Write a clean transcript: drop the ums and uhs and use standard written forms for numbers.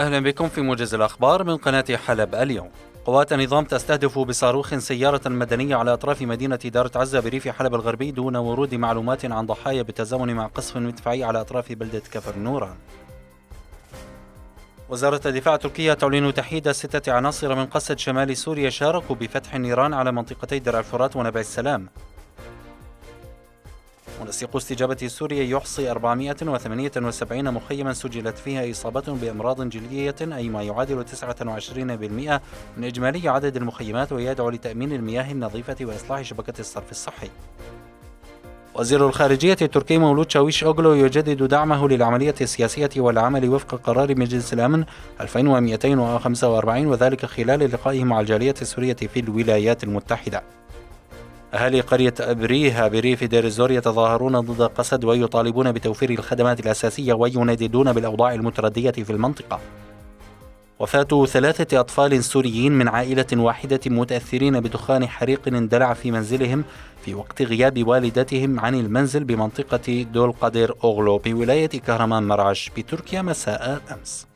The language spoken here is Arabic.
أهلا بكم في موجز الأخبار من قناة حلب اليوم. قوات النظام تستهدف بصاروخ سيارة مدنية على أطراف مدينة دارة عزة بريف حلب الغربي دون ورود معلومات عن ضحايا بالتزامن مع قصف مدفعي على أطراف بلدة كفر نوران. وزارة الدفاع التركية تعلن تحييد 6 عناصر من قسد شمال سوريا شاركوا بفتح النيران على منطقتي درع الفرات ونبع السلام. منسق استجابة سوريا يحصي 478 مخيما سجلت فيها إصابة بأمراض جلدية، أي ما يعادل 29% من إجمالي عدد المخيمات، ويدعو لتأمين المياه النظيفة وإصلاح شبكة الصرف الصحي. وزير الخارجية التركي مولود شاويش أوغلو يجدد دعمه للعملية السياسية والعمل وفق قرار مجلس الأمن 2245، وذلك خلال لقائه مع الجالية السورية في الولايات المتحدة. أهالي قرية أبريها بريف دير الزور يتظاهرون ضد قسد ويطالبون بتوفير الخدمات الأساسية وينددون بالأوضاع المتردية في المنطقة. وفاة 3 أطفال سوريين من عائلة واحدة متأثرين بدخان حريق اندلع في منزلهم في وقت غياب والدتهم عن المنزل بمنطقة دول قادر أوغلو بولاية كهرمان مراش بتركيا مساء أمس.